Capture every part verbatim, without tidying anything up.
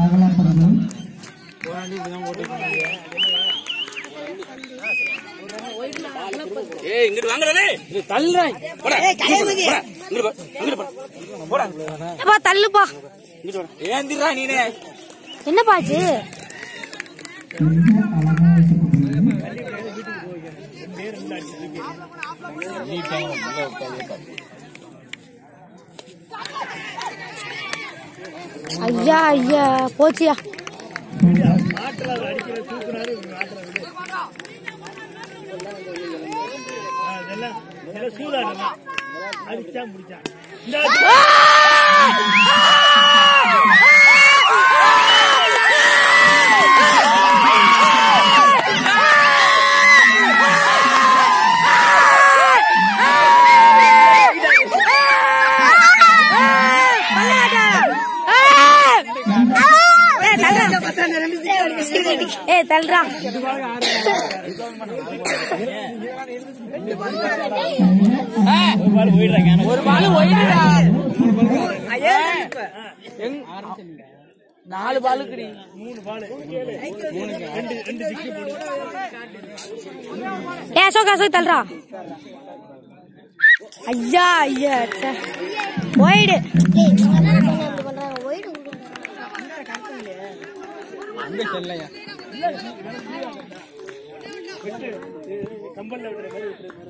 தள்ளுப்பா. என்னப்பா ஆச்சு? ஐயா ஐயா போச்சியா. ஏ தல்றா. ஒரு பால் ஒயிடுடா. நாலு பாலுக்கு மூணு பால் ஏ அசோக் அசோக் தல்றா. ஐயா ஐயா ஒயிடு அங்க செல்லையா கம்பல்ல விட்டுற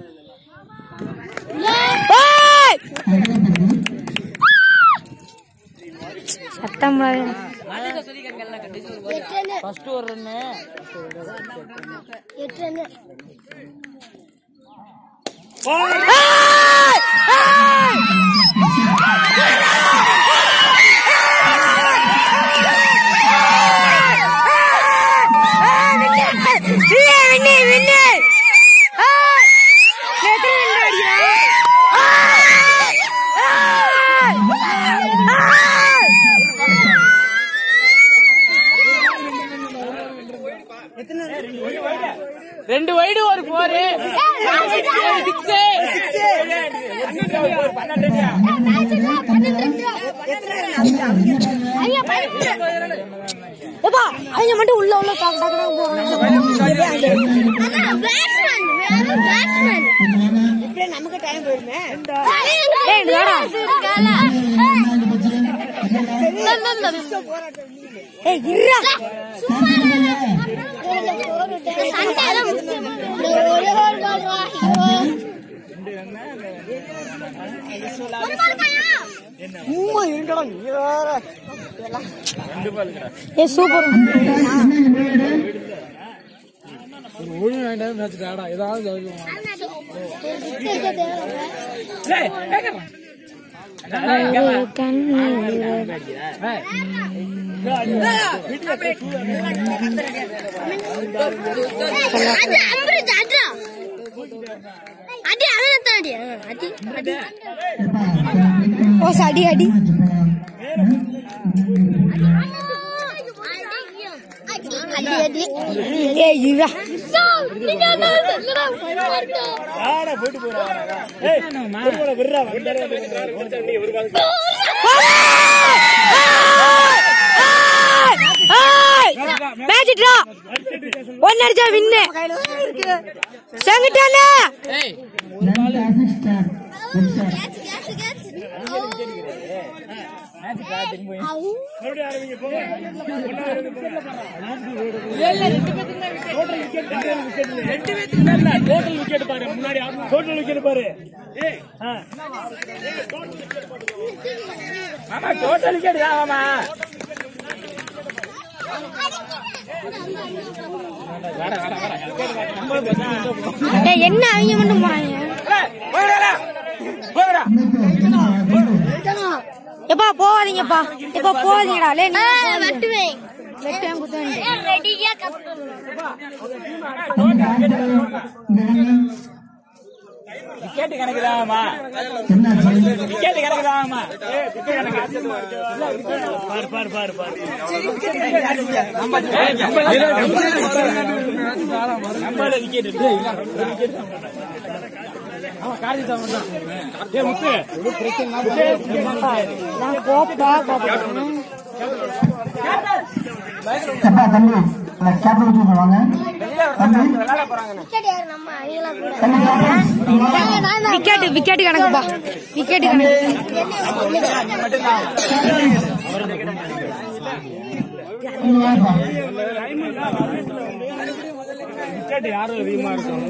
சத்தம் ஃபர்ஸ்ட் ஒரு ரன் எட்டு ரன் ரெண்டு வைடு ஒரு போர் அவங்க மட்டும் உள்ள உள்ள நமக்கு டைம் போயிருமே. சூப்பர் ஏதாவது அடி அடி ஒன்னு அடிச்சா வின்னு செங்கிட்டால டோட்டல் விக்கெட் பாரு முன்னாடி டோட்டல் விக்கெட் பாரு ஆமா டோட்டல் விக்கெட் தான் ஆமா என்ன அவங்க மட்டும் போறாங்க. எப்பா போவாதீங்கப்பா எப்பா போவாதீங்கடா வெட்டுவேன் வெட்டுவேன் விக்கெட் கணக்குதாமா விக்கெட் கணக்குதாமா பாரு பாரு பாரு பாரு முத்து எப்பா தம்பி கேப்ல வச்சு வாங்க தம்பி விக்கெட் விக்கெட் கணக்குப்பா விக்கெட் கணக்கு யாரும் அதிகமா இருக்கும்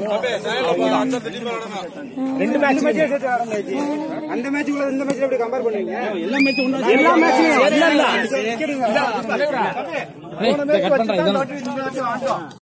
ரெண்டு மேட்ச் அந்த மேட்சுக்குள்ள இந்த மேட்ச் எப்படி கம்பேர் பண்ணுவீங்க எல்லா மேட்சும் எல்லா மேட்சும்